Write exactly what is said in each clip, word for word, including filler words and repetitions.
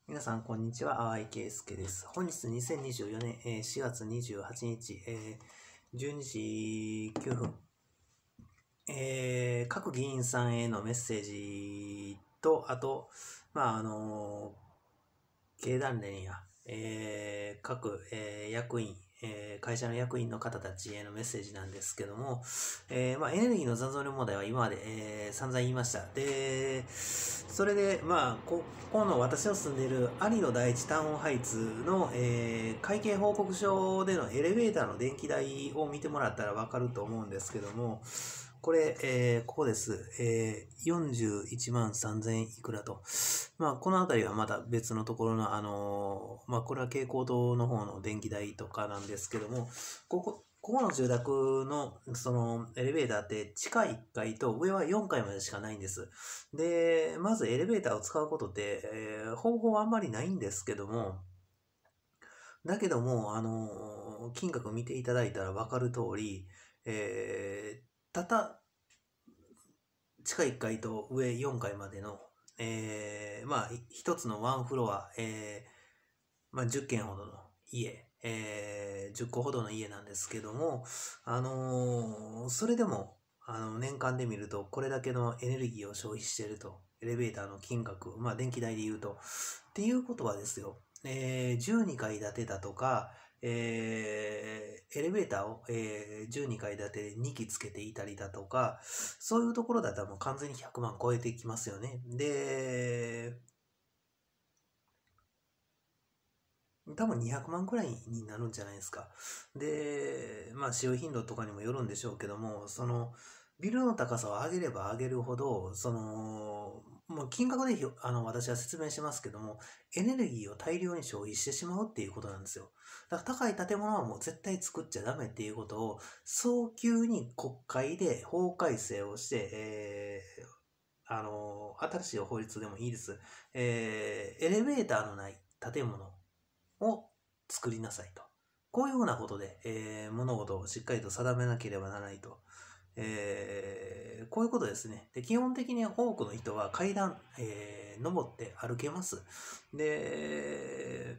皆さん、こんにちは。淡井圭介です。本日にせんにじゅうよねん、えーしがつにじゅうはちにち、えーじゅうにじきゅうふん、えー各議員さんへのメッセージと、あと、まあ、あのー経団連や、えー各、えー役員、えー会社の役員の方たちへのメッセージなんですけども、えーまあ、エネルギーの残存量問題は今まで、えー散々言いました。で、それで、まあ、ここの私の住んでいる有野第一タウンハイツの、えー会計報告書でのエレベーターの電気代を見てもらったらわかると思うんですけども、これ、えーここです。えーよんじゅういちまんさんぜんいくらと。まあ、このあたりはまた別のところの、あのーまあ、これは蛍光灯の方の電気代とかなんですけども、ここ、ここの住宅の、その、エレベーターって地下いっかいと上はよんかいまでしかないんです。で、まずエレベーターを使うことって、えー方法はあんまりないんですけども、だけども、あのー金額見ていただいたらわかる通り、えーたった地下いっかいと上よんかいまでの、えーまあ、一つのワンフロア、えーまあ、じゅっけんほどの家、えーじゅっこほどの家なんですけども、あのーそれでも、あの、年間で見ると、これだけのエネルギーを消費していると。エレベーターの金額、まあ、電気代で言うと。っていうことはですよ、えーじゅうにかい建てだとか、えーエレベーターを、えーじゅうにかい建てでにきつけていたりだとか、そういうところだったらもう完全にひゃくまん超えてきますよね。で、多分にひゃくまんくらいになるんじゃないですか。で、まあ使用頻度とかにもよるんでしょうけども、その、ビルの高さを上げれば上げるほど、その、もう金額でひょあの私は説明しますけども、エネルギーを大量に消費してしまうっていうことなんですよ。だから高い建物はもう絶対作っちゃダメっていうことを、早急に国会で法改正をして、えーあの、新しい法律でもいいです。えーエレベーターのない建物を作りなさいと。こういうふうなことで、えー物事をしっかりと定めなければならないと。えーこういうことですね。で、基本的に多くの人は階段、えー登って歩けます。で、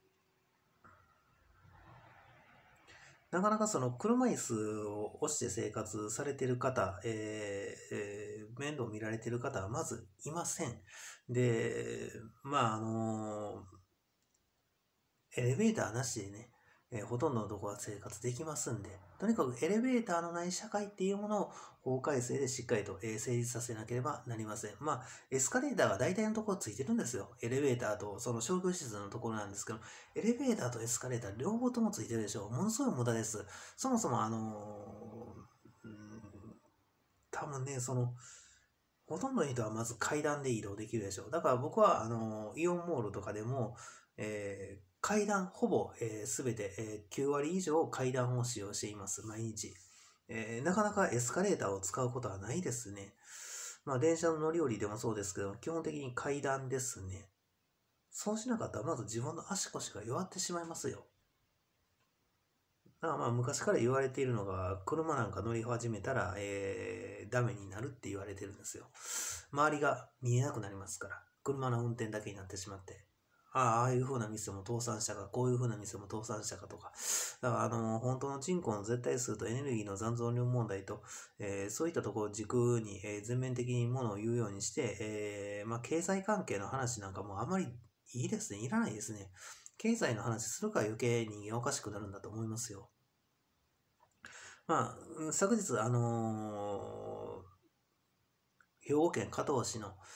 なかなかその車椅子を押して生活されている方、えーえー面倒見られている方はまずいません。で、まあ、あのエレベーターなしでね、えーほとんどのところは生活できますんで、とにかくエレベーターのない社会っていうものを法改正でしっかりと、えー成立させなければなりません。まあ、エスカレーターが大体のところついてるんですよ。エレベーターとその商業施設のところなんですけど、エレベーターとエスカレーター両方ともついてるでしょう。ものすごい無駄です。そもそもあのーうん多分ね、その、ほとんどの人はまず階段で移動できるでしょう。だから僕は、あの、イオンモールとかでも、えー階段、ほぼすべ、えー全て、えーきゅうわり以上階段を使用しています、毎日。えーなかなかエスカレーターを使うことはないですね。まあ、電車の乗り降りでもそうですけど、基本的に階段ですね。そうしなかったら、まず自分の足腰が弱ってしまいますよ。だからまあ昔から言われているのが、車なんか乗り始めたら、えー、ダメになるって言われてるんですよ。周りが見えなくなりますから。車の運転だけになってしまって。ああ、ああいう風な店も倒産したか、こういう風な店も倒産したかとか。だから、あの、本当の人口の絶対数とエネルギーの残存量問題と、えーそういったところを軸に、えー全面的にものを言うようにして、えーまあ、経済関係の話なんかもあまりいいですね。いらないですね。経済の話するから余計人間おかしくなるんだと思いますよ。まあ、昨日、あのー兵庫県加東市の、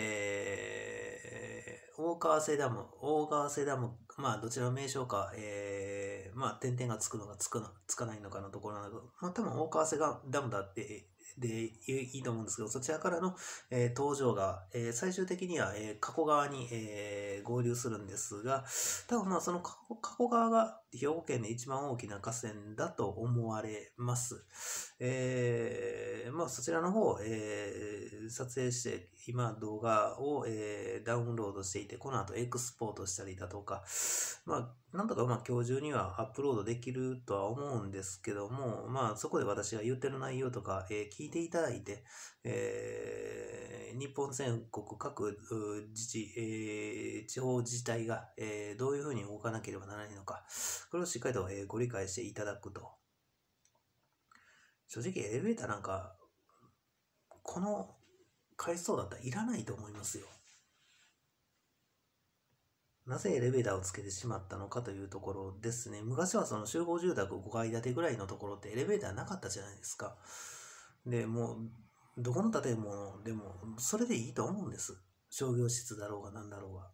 えー、大川瀬ダム、大川瀬ダム、まあ、どちらの名称か、えー、まあ、点々がつくのかつくの、つかないのかのところなんだけど、まあ、多分大川瀬がダムだって、でいいと思うんですけど、そちらからの、えー、東条川、えー、最終的には、えー、加古川に、えー、合流するんですが、多分まあその加古川が兵庫県で一番大きな河川だと思われます。えー、まあそちらの方、えー、撮影して、今動画を、えー、ダウンロードしていて、この後エクスポートしたりだとか、まあなんとかまあ今日中にはアップロードできるとは思うんですけども、まあそこで私が言ってる内容とか、えー、聞いていただいて、えー、日本全国各自治、えー、地方自治体が、えー、どういうふうに動かなければならないのか、これをしっかりと、えー、ご理解していただくと。正直エレベーターなんか、この階層だったらいらないと思いますよ。なぜエレベーターをつけてしまったのかというところですね。昔はその集合住宅ごかい建てぐらいのところってエレベーターなかったじゃないですか。で、もう、どこの建物でもそれでいいと思うんです。商業施設だろうが何だろうが。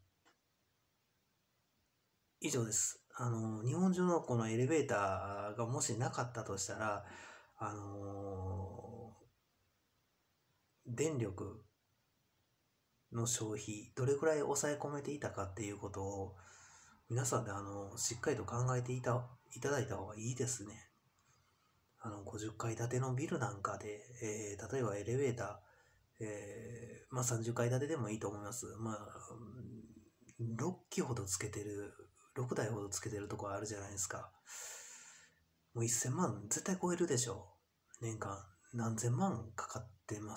以上です。あの、日本中のこのエレベーターがもしなかったとしたら、あのー電力の消費、どれくらい抑え込めていたかっていうことを、皆さんであの、しっかりと考えていた、いただいた方がいいですね。あの、ごじゅっかい建てのビルなんかで、えー例えばエレベーター、えーまあさんじゅっかい建てでもいいと思います。まあ、ろっきほどつけてる、ろくだいほどつけてるところあるじゃないですか。もうせんまん絶対超えるでしょう。年間何千万かかってます。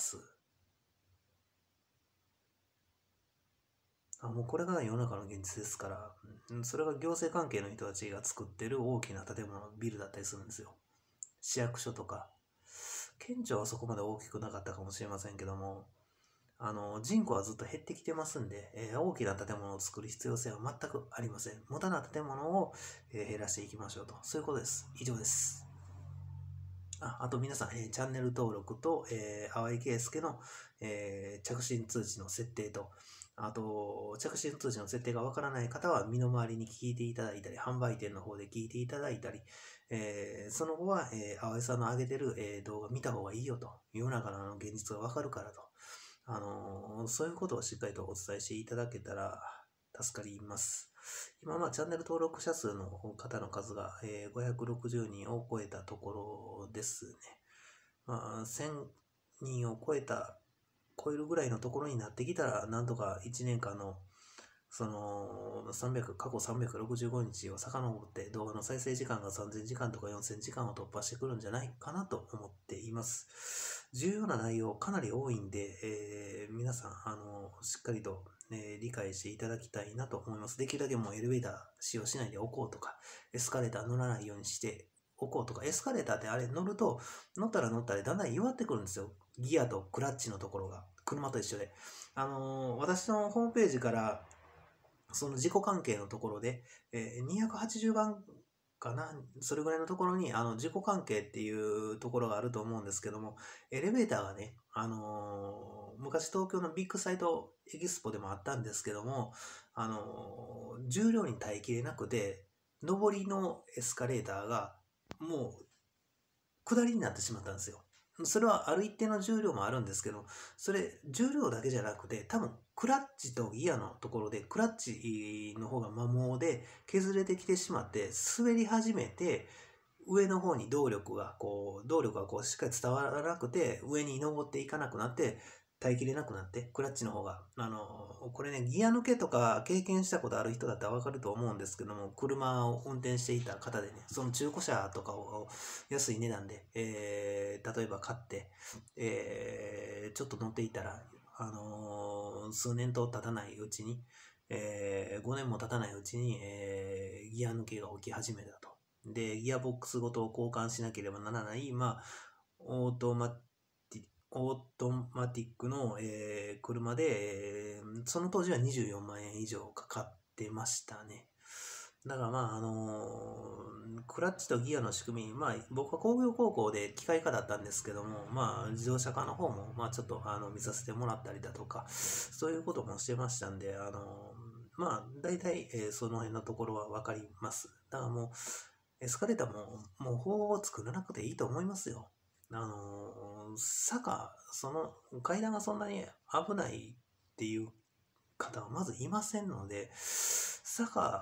あ、もうこれが世の中の現実ですから、それが行政関係の人たちが作ってる大きな建物、ビルだったりするんですよ。市役所とか。県庁はそこまで大きくなかったかもしれませんけども、あの、人口はずっと減ってきてますんで、えー大きな建物を作る必要性は全くありません。無駄な建物を、えー減らしていきましょうと。そういうことです。以上です。あ、あと皆さん、えーチャンネル登録と、えー、淡井圭介の、えー着信通知の設定と、あと、着信通知の設定がわからない方は、身の回りに聞いていただいたり、販売店の方で聞いていただいたり、えーその後は、えー、淡井さんの上げてる、えー動画見た方がいいよと。世の中の現実がわかるからと。あのーそういうことをしっかりとお伝えしていただけたら助かります。今、まあ、チャンネル登録者数の方の数が、えーごひゃくろくじゅうにんを超えたところですね。まあ、せんにんを超えた、超えるぐらいのところになってきたら、なんとかいちねんかんの、その、さんびゃく、過去さんびゃくろくじゅうごにちを遡って動画の再生時間がさんぜんじかんとかよんせんじかんを突破してくるんじゃないかなと思っています。重要な内容かなり多いんで、えー皆さん、あの、しっかりと、えー理解していただきたいなと思います。できるだけもうエレベーター使用しないでおこうとか、エスカレーター乗らないようにしておこうとか、エスカレーターってあれ乗ると、乗ったら乗ったらだんだん弱ってくるんですよ。ギアとクラッチのところが。車と一緒で。あのー私のホームページから、その自己関係のところで、えーにひゃくはちじゅうばんかな、それぐらいのところに、あの、自己関係っていうところがあると思うんですけども、エレベーターがね、あのー昔東京のビッグサイトエキスポでもあったんですけども、あのー重量に耐えきれなくて、上りのエスカレーターが、もう、下りになってしまったんですよ。それはある一定の重量もあるんですけど、それ重量だけじゃなくて、多分クラッチとギアのところで、クラッチの方が摩耗で削れてきてしまって、滑り始めて、上の方に動力がこう、動力がこうしっかり伝わらなくて、上に登っていかなくなって、耐えきれなくなって、クラッチの方が。あの、これね、ギア抜けとか経験したことある人だったらわかると思うんですけども、車を運転していた方でね、その中古車とかを安い値段で、えー、例えば買って、えー、ちょっと乗っていたら、あのー数年と経たないうちに、えー、ごねんも経たないうちに、えー、ギア抜けが起き始めたと。で、ギアボックスごと交換しなければならない、まあ、オートマティオートマティックの、えー車で、えーその当時はにじゅうよんまんえん以上かかってましたね。だからまあ、あのークラッチとギアの仕組み、まあ、僕は工業高校で機械科だったんですけども、まあ、自動車科の方も、まあ、ちょっと、あの、見させてもらったりだとか、そういうこともしてましたんで、あのーまあ、大体、えーその辺のところはわかります。だからもう、エスカレーターも、もう法を作らなくていいと思いますよ。あのー坂、その階段がそんなに危ないっていう方はまずいませんので、坂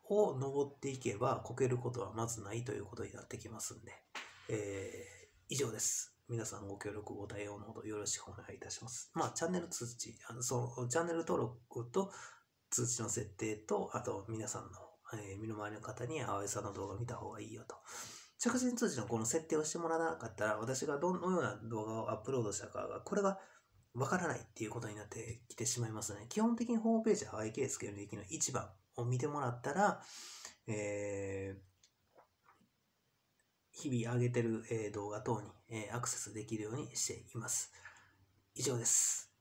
を登っていけばこけることはまずないということになってきますんで、えー、以上です。皆さんご協力ご対応のほどよろしくお願いいたします。まあ、チャンネル通知、あのそのチャンネル登録と通知の設定と、あと皆さんの、えー、身の回りの方に青江さんの動画を見た方がいいよと。着信通知のこの設定をしてもらわなかったら、私がどのような動画をアップロードしたかが、これがわからないっていうことになってきてしまいますね。基本的にホームページ、青江圭介の歴の一番を見てもらったら、えー、日々上げてる動画等にアクセスできるようにしています。以上です。